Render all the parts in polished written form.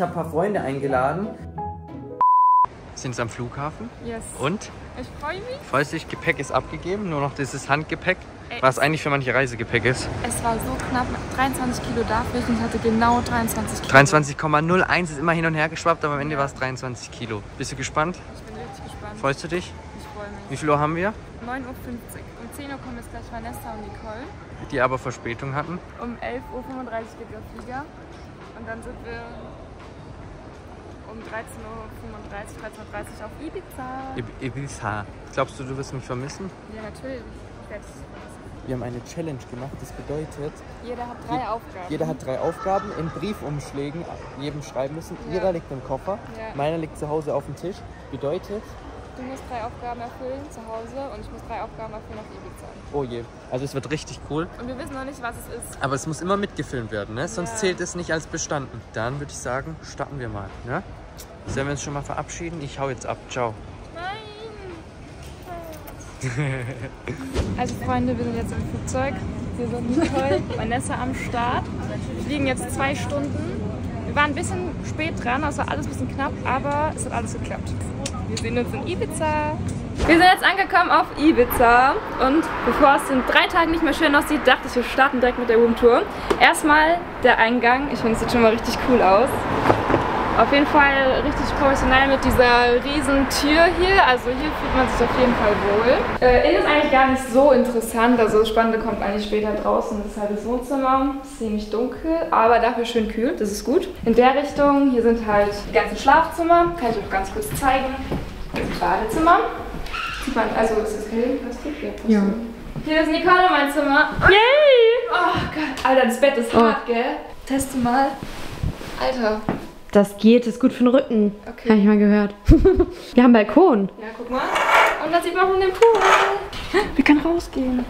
habe ein paar Freunde eingeladen. Sind am Flughafen? Yes. Und? Ich freue mich. Freust dich, Gepäck ist abgegeben, nur noch dieses Handgepäck, was eigentlich für manche Reisegepäck ist. Es war so knapp, 23 Kilo darf ich und ich hatte genau 23 Kilo. 23,01 ist immer hin und her geschwappt, aber am Ende war es 23 Kilo. Bist du gespannt? Ich bin richtig gespannt. Freust du dich? Ich freue mich. Wie viel Uhr haben wir? 9:50 Uhr. Um 10 Uhr kommen jetzt gleich Vanessa und Nicole. Die aber Verspätung hatten. Um 11:35 Uhr geht der Flieger. Und dann sind wir um 13:35 Uhr, 13:30 Uhr auf Ibiza. Ibiza. Glaubst du, du wirst mich vermissen? Ja, natürlich. Ich werde dich vermissen. Wir haben eine Challenge gemacht, das bedeutet, Jeder hat 3 Aufgaben. jeder hat 3 Aufgaben in Briefumschlägen jedem schreiben müssen. Ja. Ihrer liegt im Koffer, Ja. meiner liegt zu Hause auf dem Tisch. Bedeutet, Du musst 3 Aufgaben erfüllen zu Hause und ich muss 3 Aufgaben erfüllen auf Ibiza. oh je, also es wird richtig cool. Und wir wissen noch nicht, was es ist. Aber es muss immer mitgefilmt werden, ne? Sonst Ja. zählt es nicht als bestanden. Dann würde ich sagen, starten wir mal. Ne? Sollen wir uns schon mal verabschieden? Ich hau jetzt ab. Ciao. Also Freunde, wir sind jetzt im Flugzeug. Wir sind Nicole, Vanessa am Start. Wir fliegen jetzt 2 Stunden. Wir waren ein bisschen spät dran, also alles ein bisschen knapp, aber es hat alles geklappt. Wir sehen uns in Ibiza. Wir sind jetzt angekommen auf Ibiza und bevor es in 3 Tagen nicht mehr schön aussieht, dachte ich, wir starten direkt mit der Roomtour. Erstmal der Eingang. Ich finde, es sieht schon mal richtig cool aus. Auf jeden Fall richtig professionell mit dieser riesen Tür hier. Also hier fühlt man sich auf jeden Fall wohl. Innen ist eigentlich gar nicht so interessant. Also das Spannende kommt eigentlich später draußen. Das ist halt das Wohnzimmer. Ziemlich dunkel, aber dafür schön kühl. Das ist gut. In der Richtung, hier sind halt die ganzen Schlafzimmer. Kann ich euch ganz kurz zeigen. Das Badezimmer. Sieht man, also ist das hell? Ja. Hier ist Nicole, mein Zimmer. Yay! Oh Gott. Alter, das Bett ist hart, gell? Teste mal. Alter. Das geht, das ist gut für den Rücken. Okay. Habe ich mal gehört. Wir haben einen Balkon. Ja, guck mal. Und da sieht man schon den Pool. Wir können rausgehen.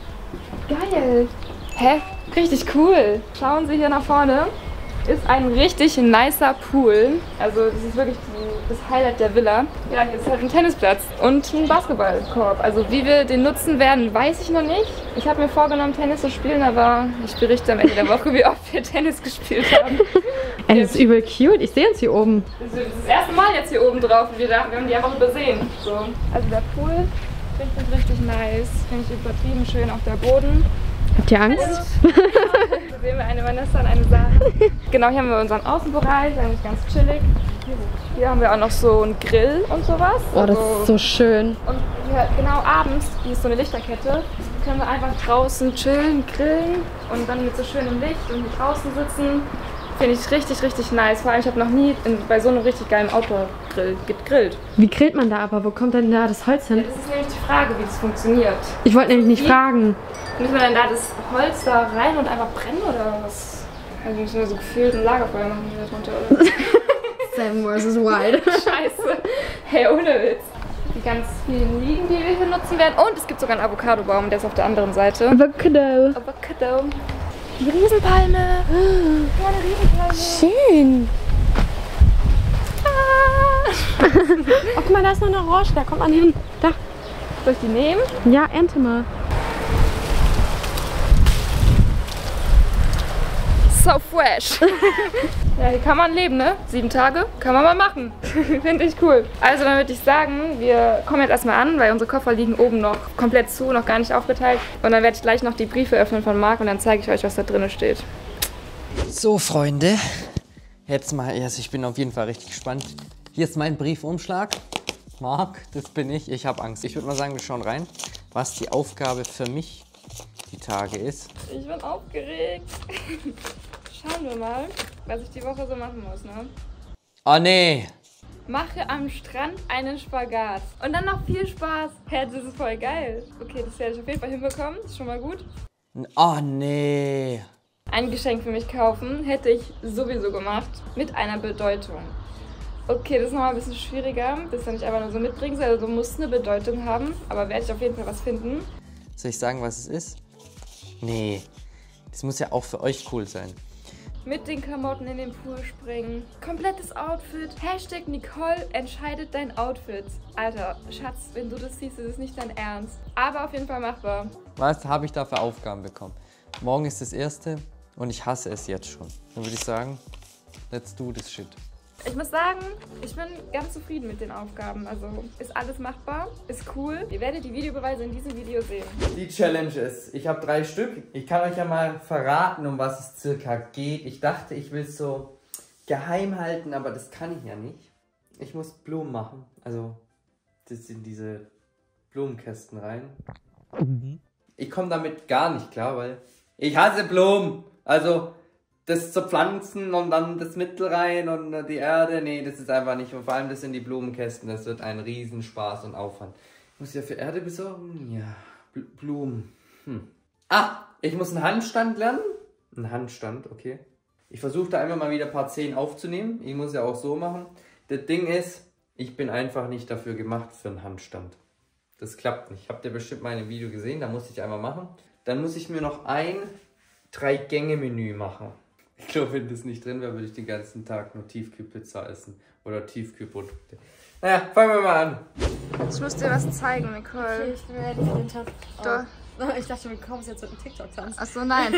Geil. Hä? Richtig cool. Schauen Sie hier nach vorne. Ist ein richtig nicer Pool. Also das ist wirklich das Highlight der Villa. Ja, hier ist halt ein Tennisplatz und ein Basketballkorb. Also wie wir den nutzen werden, weiß ich noch nicht. Ich habe mir vorgenommen, Tennis zu spielen, aber ich berichte am Ende der Woche, wie oft wir Tennis gespielt haben. Ey, das ist übel cute. Ich sehe uns hier oben. Das ist das erste Mal jetzt hier oben drauf und wir haben die einfach übersehen. So. Also der Pool, richtig nice. Finde ich übertrieben schön, auch der Boden. Habt ihr Angst? Hier sehen wir eine Vanessa und eine Sarah. Genau, hier haben wir unseren Außenbereich, eigentlich ganz chillig. Hier haben wir auch noch so einen Grill und sowas. Oh, das ist so schön. Und hier, genau abends, hier ist so eine Lichterkette, können wir einfach draußen chillen, grillen und dann mit so schönem Licht und hier draußen sitzen. Finde ich richtig nice. Vor allem, ich habe noch nie bei so einem richtig geilen Outdoor-Grill gegrillt. Wie grillt man da aber? Wo kommt denn da das Holz Ja, hin? das ist nämlich die Frage, wie das funktioniert. Ich wollte nämlich nicht fragen. Müssen wir dann da das Holz da rein und einfach brennen oder was? Also müssen wir so gefühlt ein Lagerfeuer machen hier drunter, oder? Sam vs. Wild. Scheiße. Hey, ohne Witz. Die ganz vielen Liegen, die wir hier nutzen werden. Und es gibt sogar einen Avocadobaum, der ist auf der anderen Seite. Avocado. Avocado. Die Riesenpalme. Ja, eine Riesenpalme. Schön. Ah. Oh, guck mal, da ist noch eine Orange. Da kommt man hin. Da. Soll ich die nehmen? Ja, ernte mal. So fresh. Ja, hier kann man leben, ne? 7 Tage kann man mal machen. Finde ich cool. Also dann würde ich sagen, wir kommen jetzt erstmal an, weil unsere Koffer liegen oben noch komplett zu, noch gar nicht aufgeteilt. Und dann werde ich gleich noch die Briefe öffnen von Marc und dann zeige ich euch, was da drin steht. So, Freunde. Jetzt mal, also ich bin auf jeden Fall richtig gespannt. Hier ist mein Briefumschlag. Marc, das bin ich. Ich habe Angst. Ich würde mal sagen, wir schauen rein, was die Aufgabe für mich die Tage ist. Ich bin aufgeregt. Schauen wir mal, was ich die Woche so machen muss, ne? Oh nee. Mache am Strand einen Spagat. Und dann noch viel Spaß. Hä, das ist voll geil. Okay, das werde ich auf jeden Fall hinbekommen. Das ist schon mal gut. Oh nee. Ein Geschenk für mich kaufen hätte ich sowieso gemacht. Mit einer Bedeutung. Okay, das ist nochmal ein bisschen schwieriger. Das ist ja nicht einfach nur so mitbringen, also du musst eine Bedeutung haben. Aber werde ich auf jeden Fall was finden. Soll ich sagen, was es ist? Nee. Das muss ja auch für euch cool sein. Mit den Klamotten in den Pool springen. Komplettes Outfit. Hashtag Nicole entscheidet dein Outfit. Alter, Schatz, wenn du das siehst, ist es nicht dein Ernst. Aber auf jeden Fall machbar. Was habe ich da für Aufgaben bekommen? Morgen ist das erste und ich hasse es jetzt schon. Dann würde ich sagen, Let's do this shit. Ich muss sagen, ich bin ganz zufrieden mit den Aufgaben. Also ist alles machbar, ist cool. Ihr werdet die Videobeweise in diesem Video sehen. Die Challenge ist, ich habe 3 Stück. Ich kann euch ja mal verraten, um was es circa geht. Ich dachte, ich will es so geheim halten, aber das kann ich ja nicht. Ich muss Blumen machen. Also, das sind diese Blumenkästen rein. Ich komme damit gar nicht klar, weil ich hasse Blumen. Also, das zu pflanzen und dann das Mittel rein und die Erde, nee, das ist einfach nicht. Und vor allem das sind die Blumenkästen, das wird ein Riesenspaß und Aufwand. Ich muss ja für Erde besorgen? Ja, Blumen. Ah, ich muss einen Handstand lernen. Ein Handstand, okay. Ich versuche da einfach mal wieder ein paar 10 aufzunehmen. Ich muss ja auch so machen. Das Ding ist, ich bin einfach nicht dafür gemacht für einen Handstand. Das klappt nicht. Habt ihr bestimmt mal in einem Video gesehen, da musste ich einmal machen. Dann muss ich mir noch ein 3-Gänge-Menü machen. Ich glaube, wenn das nicht drin wäre, würde ich den ganzen Tag nur Tiefkühlpizza essen. Oder Tiefkühlprodukte. Naja, fangen wir mal an. Ich muss dir was zeigen, Nicole. Okay, ich bin ready für den Tag. Du, Ich dachte, wir kommen jetzt mit einem TikTok-Tanz. achso, nein.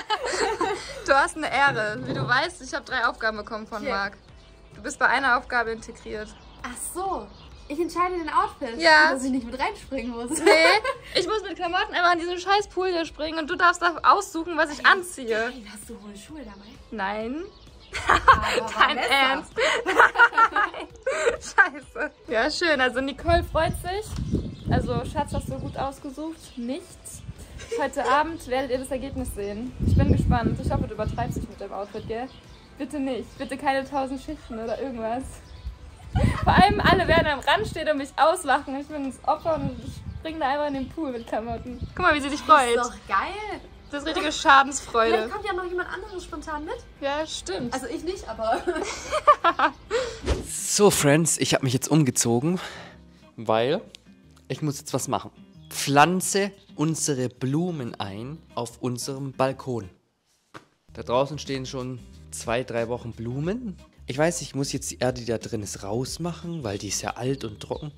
Du hast eine Ehre. Wie du weißt, ich habe 3 Aufgaben bekommen von Marc. Du bist bei einer Aufgabe integriert. Ach so. Ich entscheide den Outfit, Ja. dass ich nicht mit reinspringen muss. Nee, ich muss mit Klamotten einfach in diesen scheiß Pool hier springen und du darfst da aussuchen, was ich anziehe. Nein, hast du hohe Schuhe dabei? Nein. Aber Dein Ernst? Nein. Scheiße. Ja, schön. Also Nicole freut sich. Also Schatz, hast du gut ausgesucht? Nichts. Heute Abend werdet ihr das Ergebnis sehen. Ich bin gespannt. Ich hoffe, du übertreibst dich mit dem Outfit, gell? Bitte nicht. Bitte keine 1000 Schichten oder irgendwas. Vor allem alle werden am Rand stehen und mich auslachen. Ich bin das Opfer und springe da einfach in den Pool mit Klamotten. Guck mal, wie sie sich freut. Das ist doch geil. Das ist richtige Schadensfreude. Vielleicht kommt ja noch jemand anderes spontan mit. Ja, stimmt. Also ich nicht, aber... So, Friends, ich habe mich jetzt umgezogen, weil ich muss jetzt was machen. Pflanze unsere Blumen ein auf unserem Balkon. Da draußen stehen schon 2-3 Wochen Blumen. Ich weiß, ich muss jetzt die Erde, die da drin ist, rausmachen, weil die ist ja alt und trocken.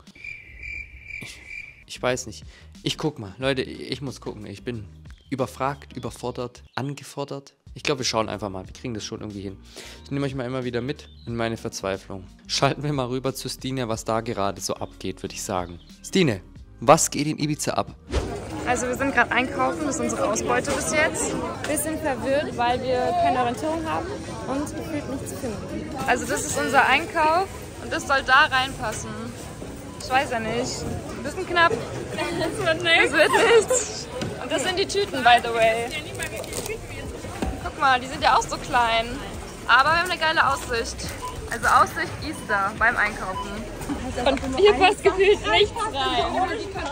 Ich weiß nicht. Ich guck mal. Leute, ich muss gucken. Ich bin überfragt, überfordert, angefordert. Ich glaube, wir schauen einfach mal. Wir kriegen das schon irgendwie hin. Ich nehme euch mal immer wieder mit in meine Verzweiflung. Schalten wir mal rüber zu Stine, was da gerade so abgeht, würde ich sagen. Stine, was geht in Ibiza ab? Also wir sind gerade einkaufen, das ist unsere Ausbeute bis jetzt. Bisschen verwirrt, weil wir keine Orientierung haben und gefühlt nichts finden. Also das ist unser Einkauf und das soll da reinpassen. Ich weiß ja nicht. Ein bisschen knapp. Das wird nichts. Das wird nichts. Und das sind die Tüten, by the way. Guck mal, die sind ja auch so klein. Aber wir haben eine geile Aussicht. Also Aussicht Easter beim Einkaufen. Und hier passt gefühlt nichts rein.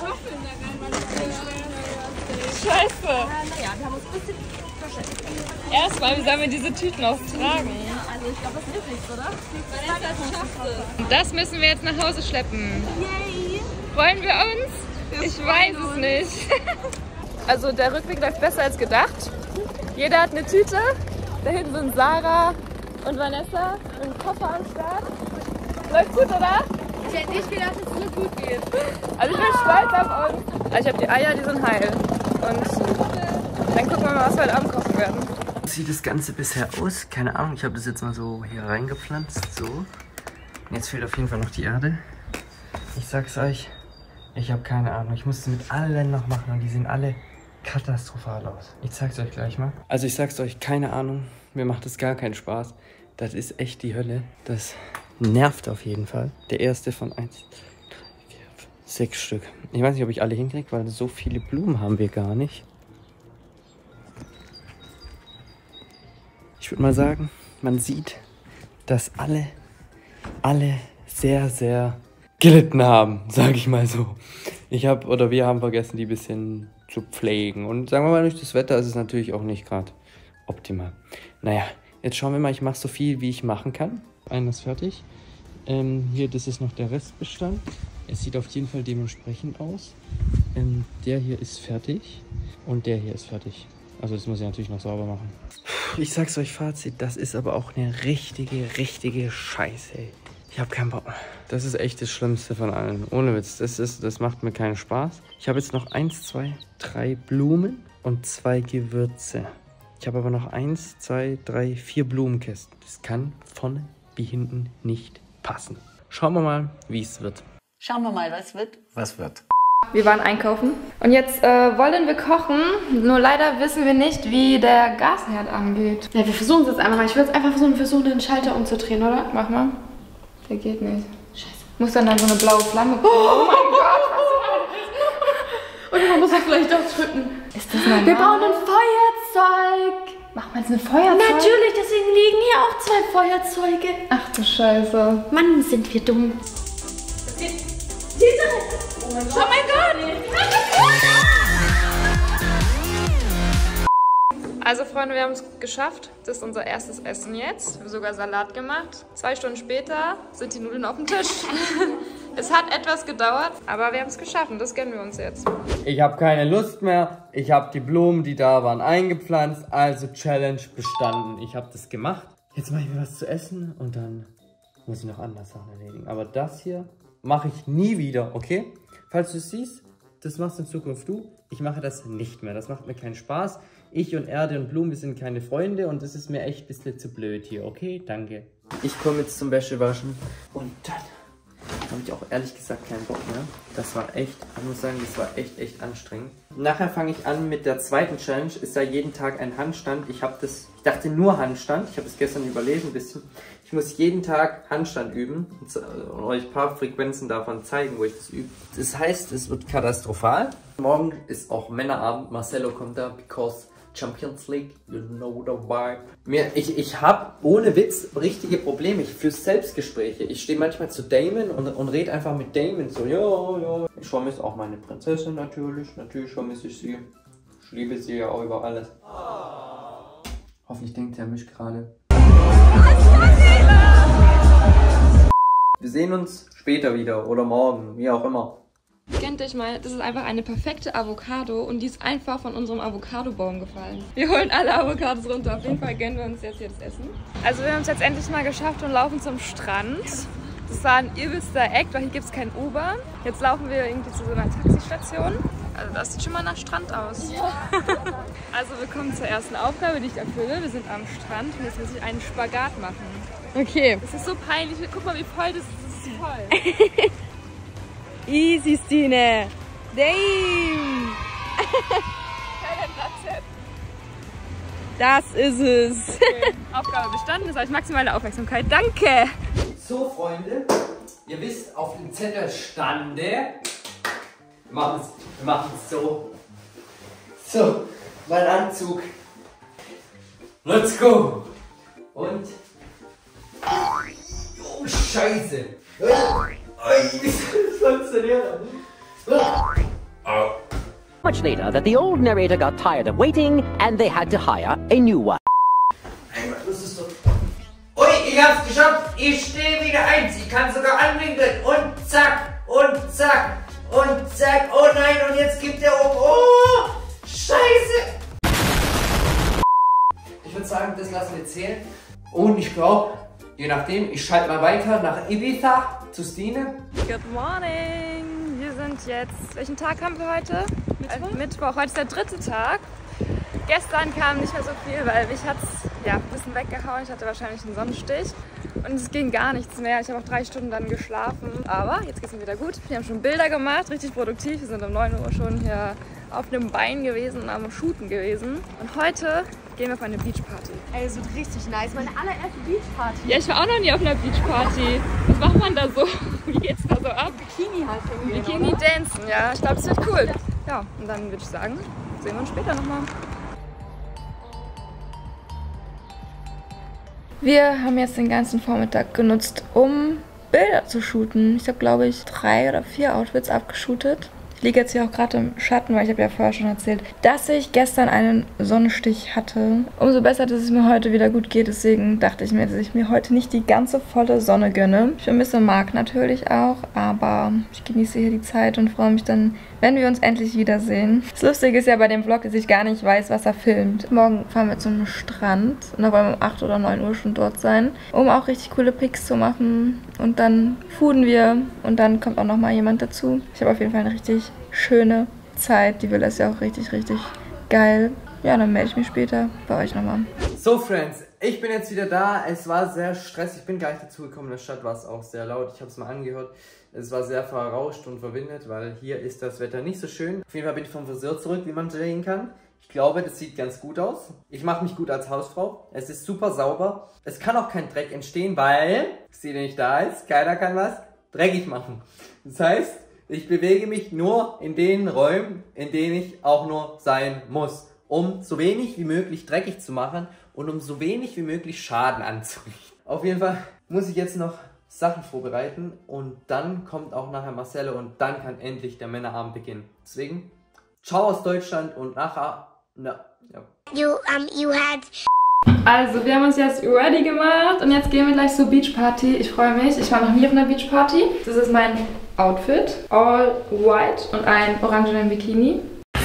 Scheiße. Naja, wir haben uns ein bisschen verschätzt. Erstmal, wie sollen wir diese Tüten auch tragen? Also ich glaube, das wird nichts, oder? Und das müssen wir jetzt nach Hause schleppen. Yay! Wollen wir uns? Ich weiß es nicht. Also der Rückweg läuft besser als gedacht. Jeder hat eine Tüte. Da hinten sind Sarah und Vanessa mit einem Koffer am Start. Läuft gut, oder? Ich hätte nicht gedacht, dass es so gut geht. Also ich bin stolz auf uns. Also ich habe die Eier, die sind heil. Und dann gucken wir mal, was wir heute Abend kochen werden. Wie sieht das Ganze bisher aus? Keine Ahnung, ich habe das jetzt mal so hier reingepflanzt. So. Und jetzt fehlt auf jeden Fall noch die Erde. Ich sag's euch, ich habe keine Ahnung. Ich muss es mit allen noch machen und die sehen alle katastrophal aus. Ich zeig's euch gleich mal. Also ich sag's euch, keine Ahnung. Mir macht es gar keinen Spaß. Das ist echt die Hölle. Das nervt auf jeden Fall. Der erste von 1, 2, 3, 4, 5, 6 Stück. Ich weiß nicht, ob ich alle hinkriege, weil so viele Blumen haben wir gar nicht. Ich würde mal sagen, man sieht, dass alle sehr, sehr gelitten haben, sage ich mal so. Wir haben vergessen, die ein bisschen zu pflegen. Und sagen wir mal, durch das Wetter ist es natürlich auch nicht gerade optimal. Naja, jetzt schauen wir mal, ich mache so viel, wie ich machen kann. Einer ist fertig. Hier, das ist noch der Restbestand. Es sieht auf jeden Fall dementsprechend aus. Der hier ist fertig und der hier ist fertig. Also das muss ich natürlich noch sauber machen. Ich sag's euch, Fazit, das ist aber auch eine richtige Scheiße, ey. Ich habe keinen Bock mehr. Das ist echt das Schlimmste von allen. Ohne Witz, das macht mir keinen Spaß. Ich habe jetzt noch 1, 2, 3 Blumen und 2 Gewürze. Ich habe aber noch 1, 2, 3, 4 Blumenkästen. Das kann vorne wie hinten nicht passen. Schauen wir mal, wie es wird. Schauen wir mal, was wird. Was wird? Wir waren einkaufen und jetzt wollen wir kochen, nur leider wissen wir nicht, wie der Gasherd angeht. Ja, wir versuchen es jetzt einfach mal. Ich will jetzt einfach versuchen, den Schalter umzudrehen, oder? Mach mal. Der geht nicht. Scheiße. Muss dann so eine blaue Flamme kommen. Oh mein Gott, was? Und man muss auch vielleicht doch drücken. Ist das normal? Wir brauchen ein Feuerzeug. Machen wir jetzt ein Feuerzeug? Natürlich, deswegen liegen hier auch 2 Feuerzeuge. Ach du Scheiße. Mann, sind wir dumm. Oh mein Gott! Also Freunde, wir haben es geschafft. Das ist unser erstes Essen jetzt. Wir haben sogar Salat gemacht. 2 Stunden später sind die Nudeln auf dem Tisch. Es hat etwas gedauert, aber wir haben es geschafft und das gönnen wir uns jetzt. Ich habe keine Lust mehr. Ich habe die Blumen, die da waren, eingepflanzt. Also Challenge bestanden. Ich habe das gemacht. Jetzt mache ich mir was zu essen und dann muss ich noch andere Sachen erledigen. Aber das hier mache ich nie wieder, okay? Falls du es siehst, das machst in Zukunft du. Ich mache das nicht mehr. Das macht mir keinen Spaß. Ich und Erde und Blumen, wir sind keine Freunde und das ist mir echt ein bisschen zu blöd hier, okay? Danke. Ich komme jetzt zum Wäschewaschen und dann habe ich auch ehrlich gesagt keinen Bock mehr. Das war echt, ich muss sagen, das war echt anstrengend. Nachher fange ich an mit der zweiten Challenge. Ist da jeden Tag ein Handstand. Ich dachte nur Handstand. Ich habe es gestern überlesen ein bisschen. Ich muss jeden Tag Handstand üben und euch ein paar Frequenzen davon zeigen, wo ich das übe. Das heißt, es wird katastrophal. Morgen ist auch Männerabend. Marcelo kommt da, because Champions League, you know the vibe. Ich habe ohne Witz richtige Probleme. Ich führe Selbstgespräche. Ich stehe manchmal zu Damon und rede einfach mit Damon so, ja. Ich vermisse auch meine Prinzessin natürlich. Natürlich vermisse ich sie. Ich liebe sie ja auch über alles. Hoffentlich denkt er mich gerade. Wir sehen uns später wieder oder morgen, wie auch immer. Kennt euch mal, das ist einfach eine perfekte Avocado und die ist einfach von unserem Avocadobaum gefallen. Wir holen alle Avocados runter. Auf jeden Fall gönnen wir uns jetzt hier das Essen. Also wir haben es jetzt endlich mal geschafft und laufen zum Strand. Das war ein übelster Act, weil hier gibt es kein Uber. Jetzt laufen wir irgendwie zu so einer Taxistation. Also das sieht schon mal nach Strand aus. Ja. Also wir kommen zur ersten Aufgabe, die ich erfülle. Wir sind am Strand und jetzt muss ich einen Spagat machen. Okay. Das ist so peinlich. Guck mal, wie voll das ist. Das ist voll. Easy, Stine. Damn. Das ist es. Okay. Aufgabe bestanden. Das heißt maximale Aufmerksamkeit. Danke. So, Freunde, ihr wisst, auf dem Zettel stande. Wir machen es so. So, mein Anzug. Let's go. Und. Oh, Scheiße. Much later that the old narrator got tired of waiting and they had to hire a new one. Das ist so. Ui, ich hab's geschafft. Ich stehe wieder 1. Ich kann sogar anwinkeln. Und zack. Und zack. Und zack. Oh nein, und jetzt gibt der oben. Oh, Scheiße. Ich würde sagen, das lassen wir zählen. Und ich glaube, je nachdem, ich schalte mal weiter nach Ibiza zu Stine. Good morning. Wir sind jetzt, welchen Tag haben wir heute? Mittwoch. Heute ist der 3. Tag. Gestern kam nicht mehr so viel, weil mich hat es ein bisschen weggehauen. Ich hatte wahrscheinlich einen Sonnenstich und es ging gar nichts mehr. Ich habe auch 3 Stunden dann geschlafen. Aber jetzt geht es mir wieder gut. Wir haben schon Bilder gemacht, richtig produktiv. Wir sind um 9 Uhr schon hier auf einem Bein gewesen, am Shooten gewesen. Und heute gehen wir auf eine Beachparty. Ey, das wird richtig nice. Meine allererste Beachparty. Ja, ich war auch noch nie auf einer Beachparty. Was macht man da so? Wie geht's da so ab? Bikini halt irgendwie. Bikini dancen, ja. Ich glaube, das wird cool. Ja, und dann würde ich sagen, sehen wir uns später nochmal. Wir haben jetzt den ganzen Vormittag genutzt, um Bilder zu shooten. Ich habe, glaube ich, 3 oder 4 Outfits abgeshootet. Ich liege jetzt hier auch gerade im Schatten, weil ich habe ja vorher schon erzählt, dass ich gestern einen Sonnenstich hatte. Umso besser, dass es mir heute wieder gut geht. Deswegen dachte ich mir, dass ich mir heute nicht die ganze volle Sonne gönne. Ich vermisse Marc natürlich auch, aber ich genieße hier die Zeit und freue mich dann, wenn wir uns endlich wiedersehen. Das Lustige ist ja bei dem Vlog, dass ich gar nicht weiß, was er filmt. Morgen fahren wir zum Strand und da wollen wir um 8 oder 9 Uhr schon dort sein, um auch richtig coole Pics zu machen. Und dann fooden wir und dann kommt auch noch mal jemand dazu. Ich habe auf jeden Fall eine richtig schöne Zeit. Die Villa ist ja auch richtig, richtig geil. ja, dann melde ich mich später bei euch nochmal. So, Friends, ich bin jetzt wieder da. Es war sehr stressig. Ich bin gar nicht dazu gekommen. In der Stadt war es auch sehr laut. Ich habe es mal angehört. Es war sehr verrauscht und verwindet, weil hier ist das Wetter nicht so schön. Auf jeden Fall bin ich vom Friseur zurück, wie man sehen kann. Ich glaube, das sieht ganz gut aus. Ich mache mich gut als Hausfrau. Es ist super sauber. Es kann auch kein Dreck entstehen, weil, ich sehe, der nicht da ist, keiner kann was dreckig machen. Das heißt, ich bewege mich nur in den Räumen, in denen ich auch nur sein muss, um so wenig wie möglich dreckig zu machen und um so wenig wie möglich Schaden anzurichten. Auf jeden Fall muss ich jetzt noch Sachen vorbereiten und dann kommt auch nachher Marcelle und dann kann endlich der Männerabend beginnen. Deswegen, ciao aus Deutschland und nachher, Also, wir haben uns jetzt ready gemacht und jetzt gehen wir gleich zur Beachparty. Ich freue mich. Ich war noch nie auf einer Beachparty. Das ist mein Outfit. All white und ein orangenen Bikini.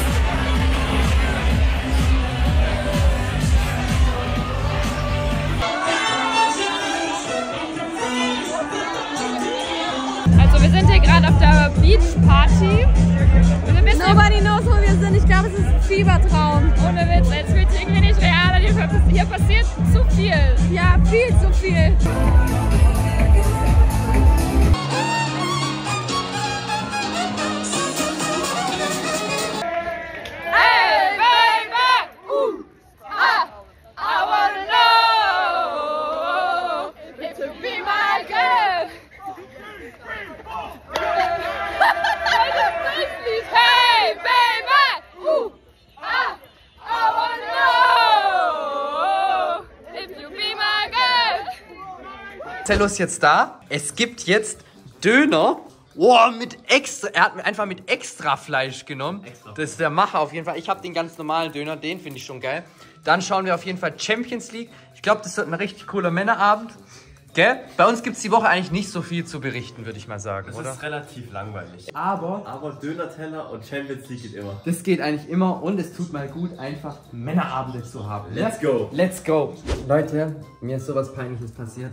Also, wir sind hier gerade auf der Beachparty. Nobody knows, wo wir sind. Ich glaube, es ist ein Fiebertraum. Ohne Witz, es fühlt sich irgendwie nicht real an. Hier passiert zu viel. Ja, viel zu viel. Marcello ist jetzt da. Es gibt jetzt Döner. Wow, mit extra. Er hat einfach mit extra Fleisch genommen. Das ist der Macher auf jeden Fall. Ich habe den ganz normalen Döner, den finde ich schon geil. Dann schauen wir auf jeden Fall Champions League. Ich glaube, das wird ein richtig cooler Männerabend. Gell? Bei uns gibt es die Woche eigentlich nicht so viel zu berichten, würde ich mal sagen, das oder? ist relativ langweilig. Aber Döner-Teller und Champions League geht immer. Das geht eigentlich immer und es tut mal gut, einfach Männerabende zu haben. Let's go! Let's go! Leute, mir ist sowas Peinliches passiert.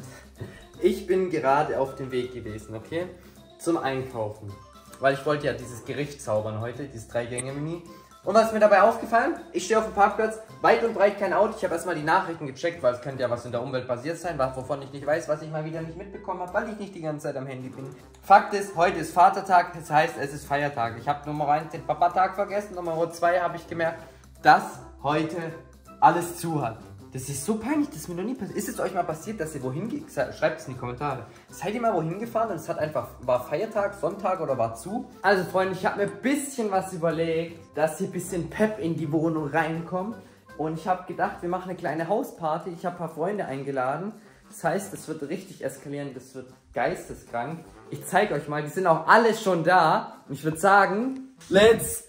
Ich bin gerade auf dem Weg gewesen, okay? Zum Einkaufen. Weil ich wollte ja dieses Gericht zaubern heute, dieses 3-Gänge-Menü. Und was ist mir dabei aufgefallen? Ich stehe auf dem Parkplatz, weit und breit kein Auto. Ich habe erstmal die Nachrichten gecheckt, weil es könnte ja was in der Umwelt passiert sein, wovon ich nicht weiß, was ich mal wieder nicht mitbekommen habe, weil ich nicht die ganze Zeit am Handy bin. Fakt ist, heute ist Vatertag, das heißt, es ist Feiertag. Ich habe Nummer 1 den Papatag vergessen, Nummer 2 habe ich gemerkt, dass heute alles zu hat. Das ist so peinlich, das ist mir noch nie passiert. Ist es euch mal passiert, dass ihr wohin geht? Schreibt es in die Kommentare. Seid ihr mal wohin gefahren und es hat einfach, war Feiertag, Sonntag oder war zu? Also Freunde, ich habe mir ein bisschen was überlegt, dass hier ein bisschen Pep in die Wohnung reinkommt. Und ich habe gedacht, wir machen eine kleine Hausparty. Ich habe ein paar Freunde eingeladen. Das heißt, es wird richtig eskalieren, das wird geisteskrank. Ich zeige euch mal, die sind auch alle schon da. Und ich würde sagen, let's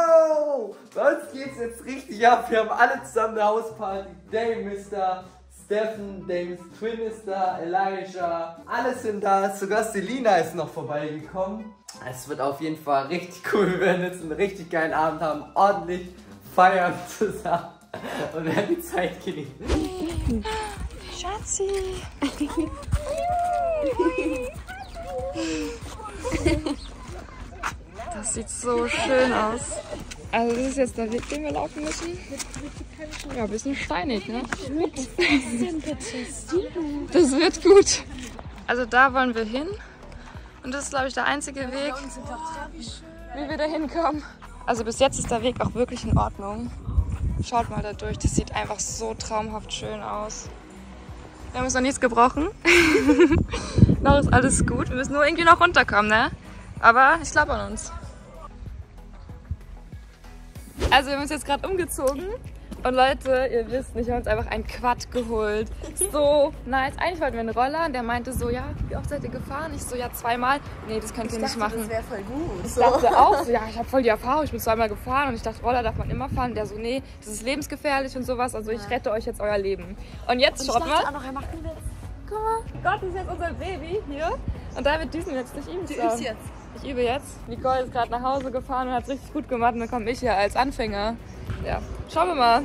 go! Bei uns geht's jetzt richtig ab. Wir haben alle zusammen eine Hausparty. Dame ist da, Steffen, Dames Twin ist da, Elijah. Alle sind da. Sogar Selina ist noch vorbeigekommen. Es wird auf jeden Fall richtig cool. Wir werden jetzt einen richtig geilen Abend haben. Ordentlich feiern zusammen. Und werden die Zeit genießen. Schatzi! Das sieht so schön aus. Also das ist jetzt der Weg, den wir laufen müssen. Ja, ein bisschen steinig, ne? Das wird gut. Also da wollen wir hin. Und das ist, glaube ich, der einzige Weg, wie wir da hinkommen. Also bis jetzt ist der Weg auch wirklich in Ordnung. Schaut mal da durch, das sieht einfach so traumhaft schön aus. Wir haben uns noch nichts gebrochen. Noch ist alles gut. Wir müssen nur irgendwie noch runterkommen, ne? Aber ich glaube an uns. Also wir haben uns jetzt gerade umgezogen. Und Leute, ihr wisst nicht, wir haben uns einfach einen Quad geholt. So nice. Eigentlich wollten wir einen Roller und der meinte so, ja, wie oft seid ihr gefahren? Ich so, ja, 2-mal. Nee, das könnt ihr nicht machen. Das wäre voll gut. Ich dachte auch so, ja, ich habe voll die Erfahrung, ich bin 2-mal gefahren und ich dachte, Roller darf man immer fahren. Der so, nee, das ist lebensgefährlich und sowas, also ich rette euch jetzt euer Leben. Und jetzt schaut mal. Auch noch, er macht einen Witz. Guck mal, Gott, das ist jetzt unser Baby hier. Und David düsen jetzt nicht ihm. Du übst jetzt. Ich übe jetzt. Nicole ist gerade nach Hause gefahren und hat es richtig gut gemacht und dann komme ich hier als Anfänger. Ja, schauen wir mal.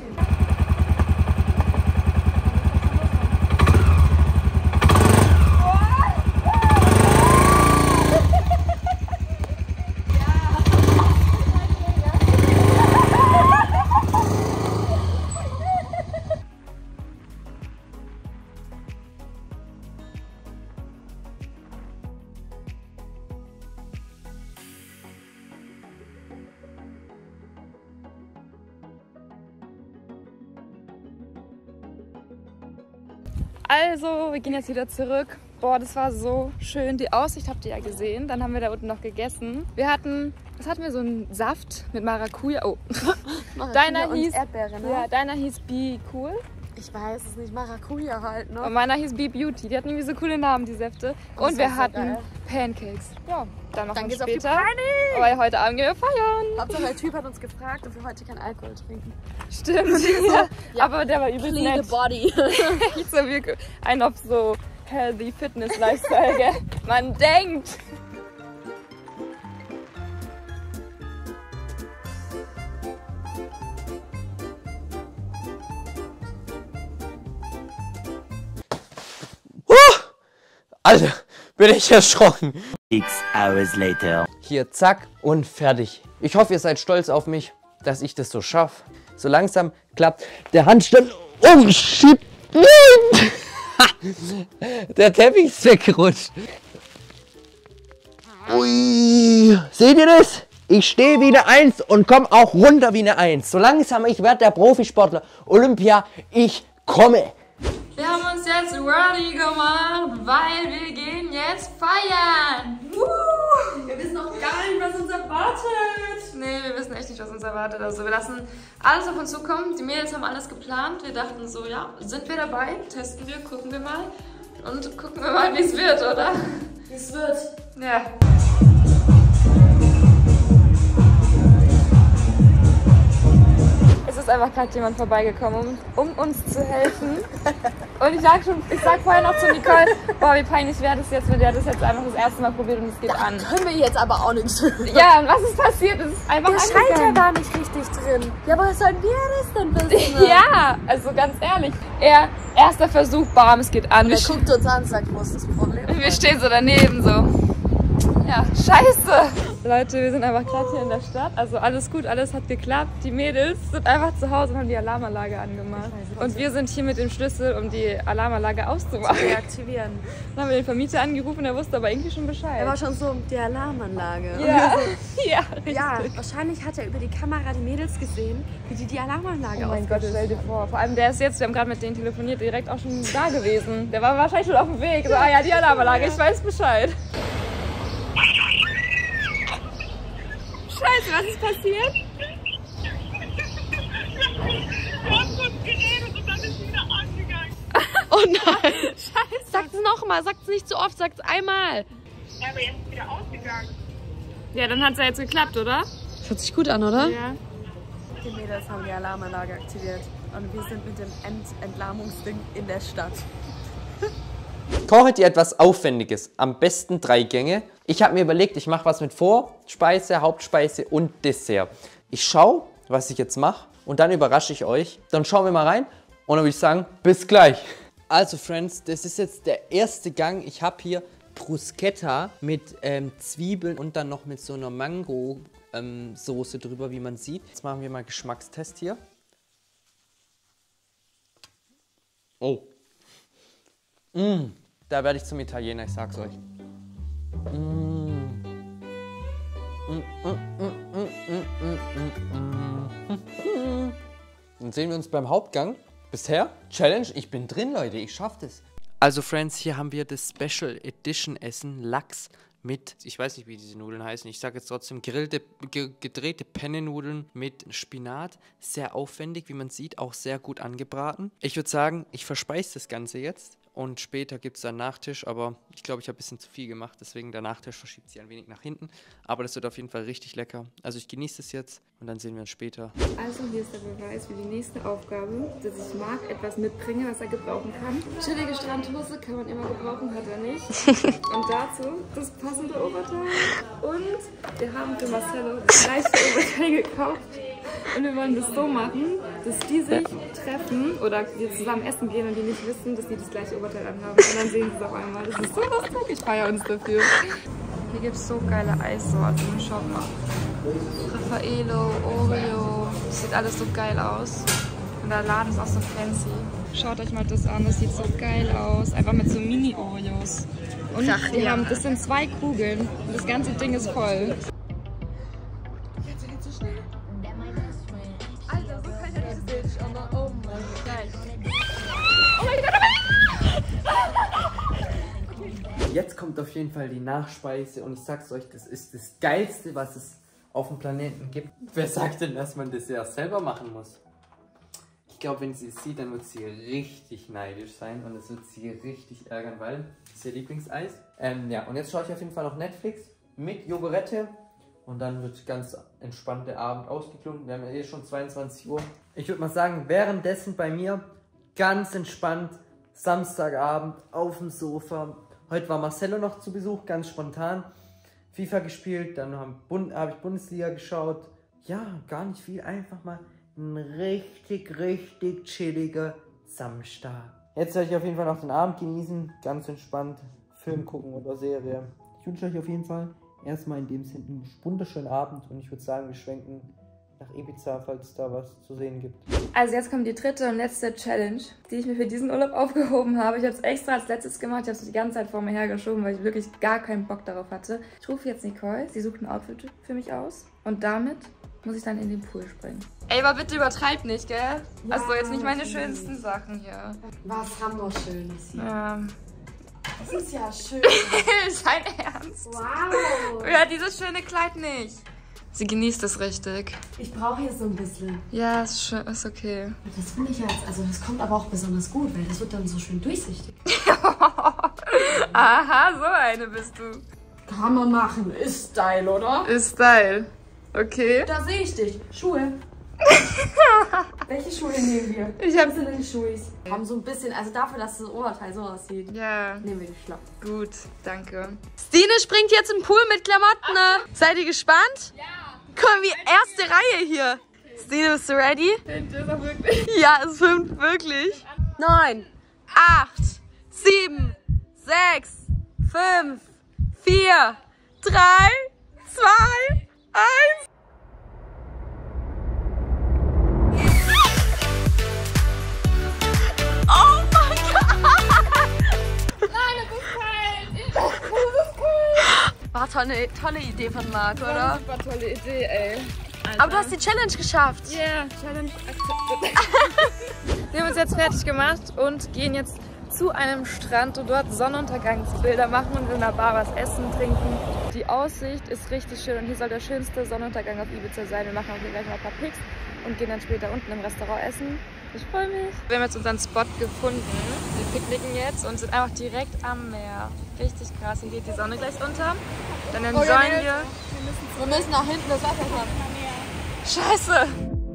Also, wir gehen jetzt wieder zurück. Boah, das war so schön. Die Aussicht habt ihr ja gesehen. Dann haben wir da unten noch gegessen. Was hatten wir? So einen Saft mit Maracuja. Oh. Deiner hieß Erdbeere, ne? Ja, deiner hieß Be Cool. Ich weiß es nicht, Maracuja halt, ne? Und meiner hieß Be Beauty. Die hatten irgendwie so coole Namen, die Säfte. Und wir hatten Pancakes. Ja, dann noch geht's später. auf die Party! Weil heute Abend gehen wir feiern. Hauptsache der Typ hat uns gefragt, ob wir heute keinen Alkohol trinken. Stimmt. Ja. Aber der war übelst Clean nett. the body. Nicht so wie ein auf so healthy Fitness Lifestyle, gell? Man denkt. Alter, bin ich erschrocken. 6 hours later. Hier, zack und fertig. Ich hoffe, ihr seid stolz auf mich, dass ich das so schaffe. So langsam klappt der Handstand. Oh, shit. Nein! Der Teppich ist weggerutscht. Ui, seht ihr das? Ich stehe wie eine 1 und komme auch runter wie eine 1. So langsam, ich werde der Profisportler. Olympia, ich komme. Wir haben uns jetzt ready gemacht, weil wir gehen jetzt feiern. Wir wissen noch gar nicht, was uns erwartet. Nee, wir wissen echt nicht, was uns erwartet. Also wir lassen alles auf uns zukommen. Die Mädels haben alles geplant. Wir dachten so, ja, sind wir dabei? Testen wir, gucken wir mal. Und gucken wir mal, wie es wird, oder? Wie es wird. Ja. Es ist einfach gerade jemand vorbeigekommen, um uns zu helfen. Und ich sag vorher noch zu Nicole, boah, wie peinlich wäre das jetzt, wenn der das jetzt einfach das erste Mal probiert und es geht an. Können wir jetzt aber auch nichts. Ja, und was ist passiert? Es ist einfach Der Schalter war nicht richtig drin. Ja, woher sollen wir das denn wissen? Ja, also ganz ehrlich. Erster Versuch, bam, es geht an. Der guckt uns an und sagt, wo ist das Problem? Wir stehen so daneben, so. Ja, scheiße. Leute, wir sind einfach gerade hier in der Stadt. Also alles gut, alles hat geklappt. Die Mädels sind einfach zu Hause und haben die Alarmanlage angemacht. Und wir sind hier mit dem Schlüssel, um die Alarmanlage auszumachen. Deaktivieren. Dann haben wir den Vermieter angerufen, der wusste aber irgendwie schon Bescheid. Er war schon so, die Alarmanlage. ja, ja, richtig. Ja, wahrscheinlich hat er über die Kamera die Mädels gesehen, wie die Alarmanlage Oh mein Gott, stell dir vor. Vor allem der ist jetzt, wir haben gerade mit denen telefoniert, direkt auch schon da gewesen. Der war wahrscheinlich schon auf dem Weg. So, ah ja, die Alarmanlage, ich weiß Bescheid. Scheiße, was ist passiert? Oh nein! Scheiße! Sag's nochmal, sag's nicht so oft, sag's einmal! Ja, aber jetzt ist wieder ausgegangen. Ja, dann hat's ja jetzt geklappt, oder? Das hört sich gut an, oder? Ja. Die Mädels haben die Alarmanlage aktiviert und wir sind mit dem Entlarmungsding in der Stadt. Koche dir etwas Aufwendiges, am besten 3 Gänge. Ich habe mir überlegt, ich mache was mit Vorspeise, Hauptspeise und Dessert. Ich schaue, was ich jetzt mache und dann überrasche ich euch. Dann schauen wir mal rein und dann würde ich sagen, bis gleich. Also Friends, das ist jetzt der erste Gang. Ich habe hier Bruschetta mit Zwiebeln und dann noch mit so einer Mango-Soße drüber, wie man sieht. Jetzt machen wir mal Geschmackstest hier. Oh. Da werde ich zum Italiener, ich sag's euch. Dann sehen wir uns beim Hauptgang. Bisher, Challenge, ich bin drin, Leute, ich schaff das. Also Friends, hier haben wir das Special Edition Essen, Lachs mit, ich weiß nicht, wie diese Nudeln heißen, ich sage jetzt trotzdem gedrehte Penne-Nudeln mit Spinat. Sehr aufwendig, wie man sieht, auch sehr gut angebraten. Ich würde sagen, ich verspeise das Ganze jetzt. Und später gibt es einen Nachtisch, aber ich glaube, ich habe ein bisschen zu viel gemacht, deswegen der Nachtisch verschiebt sich ein wenig nach hinten. Aber das wird auf jeden Fall richtig lecker. Also ich genieße es jetzt und dann sehen wir uns später. Also hier ist der Beweis für die nächste Aufgabe, dass ich Marc etwas mitbringe, was er gebrauchen kann. Chillige Strandhose kann man immer gebrauchen, hat er nicht. Und dazu das passende Oberteil. Und wir haben für Marcello das gleiche Oberteil gekauft. Und wir wollen das so machen, dass die sich treffen oder wir zusammen essen gehen und die nicht wissen, dass die das gleiche Oberteil anhaben. Und dann sehen sie es auf einmal. Das ist so lustig, ich feiere uns dafür. Hier gibt es so geile Eissorten im Shop. Raffaello, Oreo, das sieht alles so geil aus. Und der Laden ist auch so fancy. Schaut euch mal das an, das sieht so geil aus. Einfach mit so Mini-Oreos. Und die haben, das sind 2 Kugeln und das ganze Ding ist voll. jetzt kommt auf jeden Fall die Nachspeise und ich sag's euch, das ist das Geilste, was es auf dem Planeten gibt. Wer sagt denn, dass man das ja selber machen muss? Ich glaube, wenn sie es sieht, dann wird sie richtig neidisch sein und es wird sie richtig ärgern, weil das ist ihr Lieblingseis. Ja, und jetzt schaue ich auf jeden Fall noch Netflix mit Jogurette und dann wird ganz entspannt der Abend ausgeklungen. Wir haben ja eh schon 22 Uhr. Ich würde mal sagen, währenddessen bei mir ganz entspannt Samstagabend auf dem Sofa. Heute war Marcello noch zu Besuch, ganz spontan. FIFA gespielt, dann habe ich Bundesliga geschaut. Ja, gar nicht viel, einfach mal ein richtig chilliger Samstag. Jetzt werde ich auf jeden Fall noch den Abend genießen, ganz entspannt Film gucken oder Serie. Ich wünsche euch auf jeden Fall erstmal in dem Sinne einen wunderschönen Abend und ich würde sagen, wir schwenken nach Ibiza, falls es da was zu sehen gibt. Also jetzt kommt die dritte und letzte Challenge, die ich mir für diesen Urlaub aufgehoben habe. Ich habe es extra als letztes gemacht, ich habe es die ganze Zeit vor mir hergeschoben, weil ich wirklich gar keinen Bock darauf hatte. Ich rufe jetzt Nicole, sie sucht ein Outfit für mich aus und damit muss ich dann in den Pool springen. Ey, aber bitte übertreib nicht, gell? Ja, also jetzt nicht meine schönsten Sachen hier. Was haben wir Schönes hier? Das ist ja schön. Sein Ernst? Wow. Ja, dieses schöne Kleid nicht. Sie genießt es richtig. Ich brauche hier so ein bisschen. Ja, ist schön, ist okay. Das finde ich jetzt, also das kommt aber auch besonders gut, weil das wird dann so schön durchsichtig. Aha, so eine bist du. Kann man machen, ist Style, oder? Ist Style. Okay. Da sehe ich dich. Schuhe. Welche Schuhe nehmen wir? Ich hab... Was sind denn die Schuhe? Haben so ein bisschen, also dafür, dass das Oberteil so aussieht. Ja. Nehmen wir die Schlapp. Gut, danke. Stine springt jetzt im Pool mit Klamotten. Seid ihr gespannt? Ja. Komm, wie erste Reihe hier. Stine, bist du ready? Ja, es filmt wirklich. 9, 8, 7, 6, 5, 4, 3, 2, 1. Oh mein Gott! Nein, es ist kalt! War tolle Idee von Marc, oder? Super tolle Idee, ey. Alter. Aber du hast die Challenge geschafft. Ja, yeah, Challenge akzeptiert. Wir haben uns jetzt fertig gemacht und gehen jetzt zu einem Strand und dort Sonnenuntergangsbilder machen und in der Bar was essen, trinken. Die Aussicht ist richtig schön und hier soll der schönste Sonnenuntergang auf Ibiza sein. Wir machen auch hier gleich mal ein paar Pics und gehen dann später unten im Restaurant essen. Ich freue mich. Wir haben jetzt unseren Spot gefunden. Wir picknicken jetzt und sind einfach direkt am Meer. Richtig krass. Hier geht die Sonne gleich unter. Dann enjoyen wir. Wir müssen nach hinten das Wasser haben. Scheiße!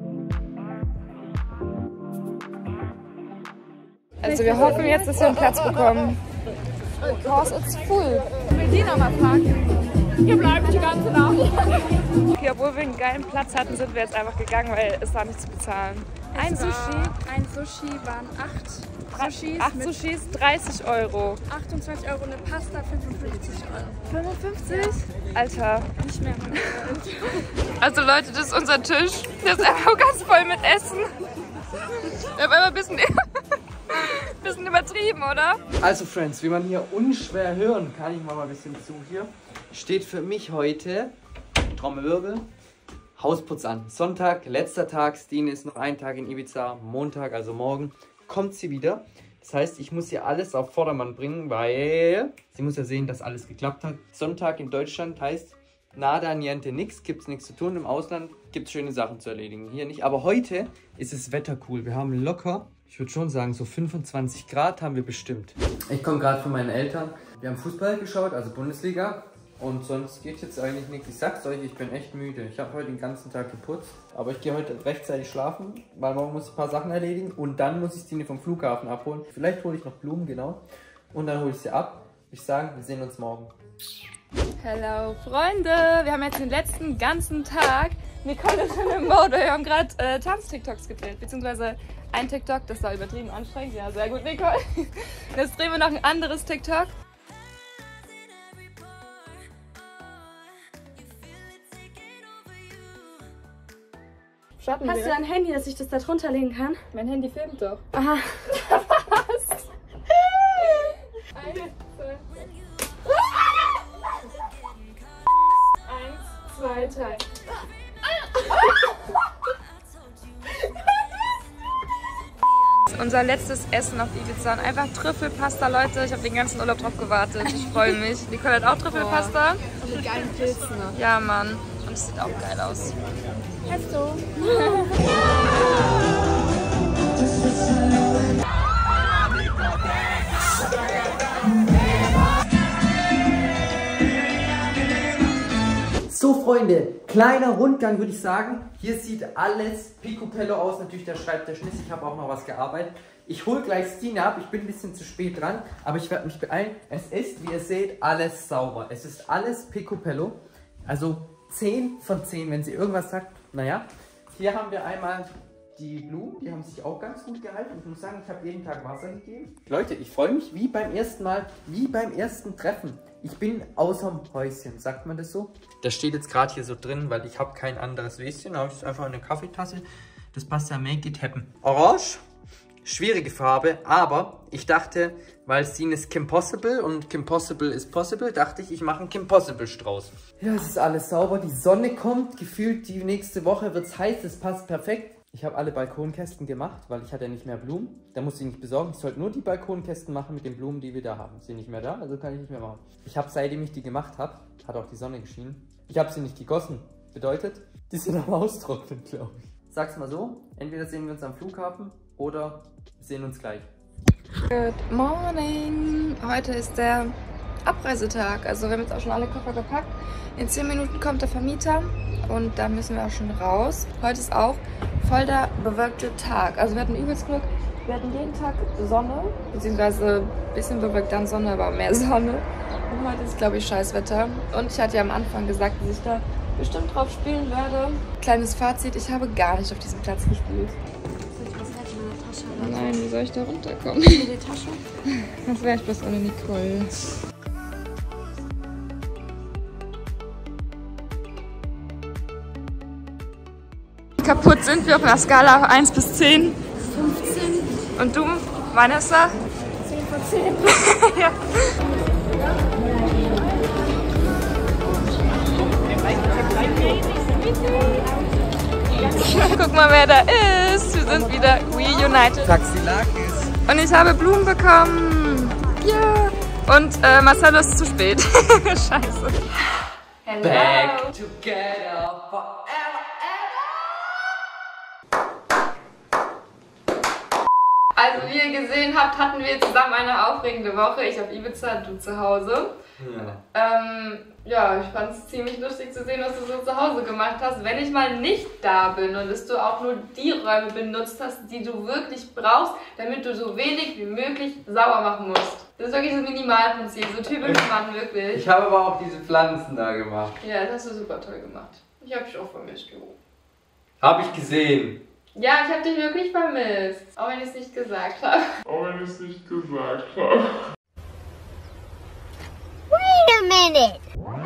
Also wir hoffen jetzt, dass wir einen Platz bekommen. Because it's full. Ich will die nochmal parken. Hier bleibt die ganze Nacht. Okay, obwohl wir einen geilen Platz hatten, sind wir jetzt einfach gegangen, weil es war nicht zu bezahlen. Ein Sushi waren 8 Sushis. 8 Sushis, 30 Euro. 28 Euro, eine Pasta 55 Euro. 55? Alter. Nicht mehr. Also Leute, das ist unser Tisch. Der ist einfach ganz voll mit Essen. Wir haben immer ein bisschen übertrieben, oder? Also Friends, wie man hier unschwer hören kann, ich mache mal ein bisschen zu hier, steht für mich heute, Trommelwirbel, Hausputz an. Sonntag, letzter Tag, Stine ist noch einen Tag in Ibiza, Montag, also morgen, kommt sie wieder. Das heißt, ich muss hier alles auf Vordermann bringen, weil sie muss ja sehen, dass alles geklappt hat. Sonntag in Deutschland heißt nada, niente, nix, gibt's nichts zu tun. Im Ausland gibt's schöne Sachen zu erledigen, hier nicht. Aber heute ist das Wetter cool. Wir haben locker, ich würde schon sagen, so 25 Grad haben wir bestimmt. Ich komme gerade von meinen Eltern. Wir haben Fußball geschaut, also Bundesliga. Und sonst geht jetzt eigentlich nichts. Ich sag's euch, ich bin echt müde. Ich habe heute den ganzen Tag geputzt. Aber ich gehe heute rechtzeitig schlafen, weil morgen muss ich ein paar Sachen erledigen. Und dann muss ich Stine vom Flughafen abholen. Vielleicht hole ich noch Blumen, genau. Und dann hole ich sie ab. Ich sage, wir sehen uns morgen. Hello Freunde, wir haben jetzt den letzten ganzen Tag. Nicole ist schon im Mode. Wir haben gerade Tanz-TikToks gedreht, beziehungsweise ein TikTok, das war übertrieben anstrengend. Ja, sehr gut, Nicole. Jetzt drehen wir noch ein anderes TikTok. Hast du ein Handy, dass ich das da drunter legen kann? Mein Handy filmt doch. Aha. Was? 1, 2, 3. Unser letztes Essen auf Ibiza und einfach Trüffelpasta, Leute. Ich habe den ganzen Urlaub drauf gewartet. Ich freue mich. Nicole hat auch Trüffelpasta. Und mit geilen Pilzen. Ja, Mann. Und es sieht auch geil aus. Hast du? So Freunde, kleiner Rundgang würde ich sagen. Hier sieht alles picobello aus, natürlich der Schreibtisch nicht. Ich habe auch noch was gearbeitet. Ich hole gleich Stine ab, ich bin ein bisschen zu spät dran, aber ich werde mich beeilen. Es ist, wie ihr seht, alles sauber. Es ist alles picobello, also 10 von 10, wenn sie irgendwas sagt. Naja, hier haben wir einmal die Blumen, die haben sich auch ganz gut gehalten. Ich muss sagen, ich habe jeden Tag Wasser gegeben. Leute, ich freue mich wie beim ersten Mal, wie beim ersten Treffen. Ich bin außerm Häuschen, sagt man das so? Das steht jetzt gerade hier so drin, weil ich habe kein anderes Wäschen. Da habe ich es einfach in eine Kaffeetasse. Das passt ja, make it happen. Orange, schwierige Farbe, aber ich dachte, weil Stine ist Kim Possible und Kim Possible ist possible, dachte ich mache einen Kim Possible Strauß. Ja, es ist alles sauber, die Sonne kommt, gefühlt die nächste Woche wird es heiß, es passt perfekt. Ich habe alle Balkonkästen gemacht, weil ich hatte ja nicht mehr Blumen. Da musste ich nicht besorgen. Ich sollte nur die Balkonkästen machen mit den Blumen, die wir da haben. Sind nicht mehr da, also kann ich nicht mehr machen. Ich habe, seitdem ich die gemacht habe, hat auch die Sonne geschienen. Ich habe sie nicht gegossen. Bedeutet, die sind am Austrocknen, glaube ich. Sag's mal so, entweder sehen wir uns am Flughafen oder wir sehen uns gleich. Good morning! Heute ist der Abreisetag. Also wir haben jetzt auch schon alle Koffer gepackt. In 10 Minuten kommt der Vermieter und da müssen wir auch schon raus. Heute ist auch voll der bewölkte Tag. Also wir hatten übelst Glück. Wir hatten jeden Tag Sonne, beziehungsweise ein bisschen bewölkt dann Sonne, aber mehr Sonne. Und heute ist, glaube ich, Scheißwetter. Und ich hatte ja am Anfang gesagt, dass ich da bestimmt drauf spielen werde. Kleines Fazit, ich habe gar nicht auf diesem Platz gespielt. Soll ich was halt in meiner Tasche haben? Nein, wie soll ich da runterkommen? In die Tasche? Das wäre ich bloß ohne Nicole. Kaputt sind wir auf einer Skala 1 bis 10. 15. Und du, Vanessa? 10 von 10. Ja. Guck mal, wer da ist. Wir sind wieder reunited. Taxilakis. Und ich habe Blumen bekommen. Ja. Und Marcelo ist zu spät. Scheiße. Hello. Back together forever. Also wie ihr gesehen habt, hatten wir zusammen eine aufregende Woche. Ich auf Ibiza, du zu Hause. Ja, ich fand es ziemlich lustig zu sehen, was du so zu Hause gemacht hast. Wenn ich mal nicht da bin und dass du auch nur die Räume benutzt hast, die du wirklich brauchst, damit du so wenig wie möglich sauber machen musst. Das ist wirklich so Minimalprinzip, so typisch Mann, wirklich. Ich habe aber auch diese Pflanzen da gemacht. Ja, das hast du super toll gemacht. Ich habe dich auch vermisst, Jo. Habe ich gesehen. Ja, ich habe dich wirklich vermisst. Auch wenn ich es nicht gesagt habe. Wait a minute.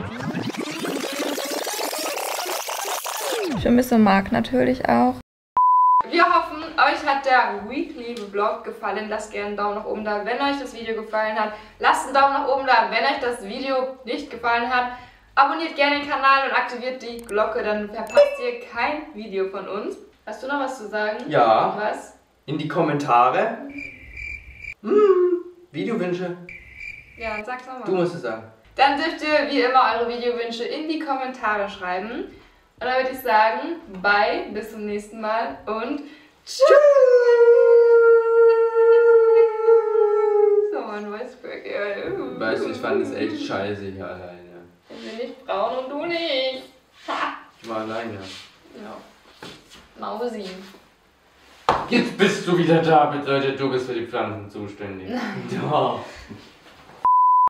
Ich vermisse Marc natürlich auch. Wir hoffen, euch hat der Weekly Vlog gefallen. Lasst gerne einen Daumen nach oben da, wenn euch das Video gefallen hat. Lasst einen Daumen nach oben da, wenn euch das Video nicht gefallen hat. Abonniert gerne den Kanal und aktiviert die Glocke, dann verpasst ihr kein Video von uns. Hast du noch was zu sagen? Ja. Was? In die Kommentare. Videowünsche. Ja, dann sag's nochmal. Du musst es sagen. Dann dürft ihr wie immer eure Videowünsche in die Kommentare schreiben. Und dann würde ich sagen, bye, bis zum nächsten Mal und tschüss! So, mein Voice-Crack, ja. Weißt du, ich fand es echt scheiße hier alleine. Ich bin nicht braun und du nicht. Ha! Ich war alleine. Ja. Mausi. Jetzt bist du wieder da, bedeutet du bist für die Pflanzen zuständig. Ja.